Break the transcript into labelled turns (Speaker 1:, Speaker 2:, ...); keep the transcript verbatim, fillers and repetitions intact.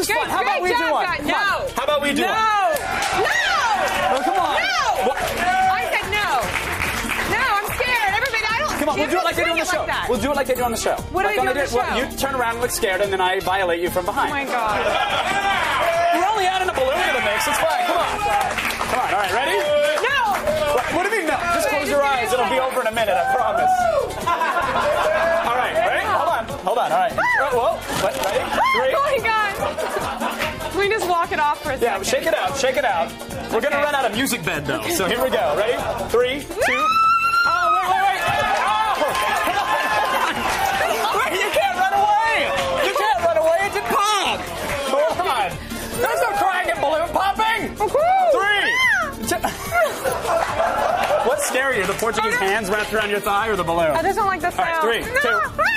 Speaker 1: was
Speaker 2: Great,
Speaker 1: fun. How about we
Speaker 2: great
Speaker 1: do
Speaker 2: job,
Speaker 1: one?
Speaker 2: guys.
Speaker 1: Come
Speaker 2: No.
Speaker 1: on. How about we do
Speaker 2: no.
Speaker 1: one?
Speaker 2: No.
Speaker 1: Oh, come on.
Speaker 2: No.
Speaker 1: What?
Speaker 2: I said no. No, I'm scared. Everybody, I don't.
Speaker 1: Come on, we'll do it like they do on the show.
Speaker 2: Like that.
Speaker 1: We'll do it like they do on the show.
Speaker 2: What do
Speaker 1: like
Speaker 2: they do on the
Speaker 1: did- well,
Speaker 2: show?
Speaker 1: you turn around and look scared, and then I violate you from behind.
Speaker 2: Oh my God.
Speaker 1: We're only adding a balloon to the mix. It's fine. Come on. Come on. All right, ready?
Speaker 2: No.
Speaker 1: What, what do you mean no? Just close your eyes. It'll be over in a minute. I promise. All right, ready? Hold on. Hold on. All right. Whoa. Whoa. Ready? Three.
Speaker 2: Oh my God. Can we just walk it off for a
Speaker 1: Yeah,
Speaker 2: second?
Speaker 1: shake it out. Shake it out. We're gonna
Speaker 2: Okay.
Speaker 1: run out of music bed though. So here we go. Ready? Three, two. Oh wait, wait, wait. Oh! Wait, you can't run away. You can't run away. It didn't pop. Hold on. There's no crying and balloon popping. Three. Two. What's scarier, the Portuguese hands wrapped around your thigh or the balloon?
Speaker 2: I just don't like the sound.
Speaker 1: All right, three, two.